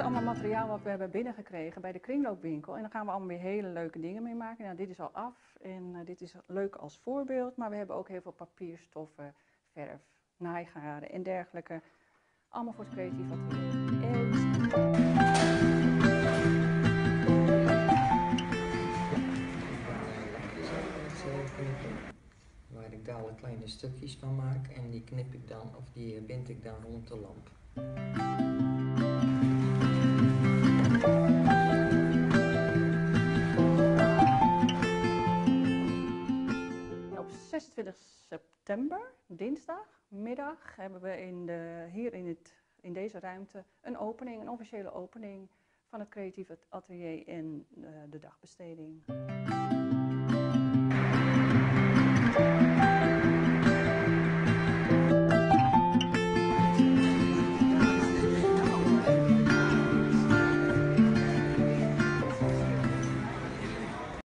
allemaal materiaal wat we hebben binnengekregen bij de kringloopwinkel. En daar gaan we allemaal weer hele leuke dingen mee maken. Nou, dit is al af en dit is leuk als voorbeeld. Maar we hebben ook heel veel papierstoffen, verf, naaigaren en dergelijke. Allemaal voor het creatief atelier. Waar ik dadelijk kleine stukjes van maak en die knip ik dan, of die bind ik dan rond de lamp. Op 26 september, dinsdagmiddag, hebben we hier in deze ruimte een officiële opening van het creatieve atelier en de dagbesteding.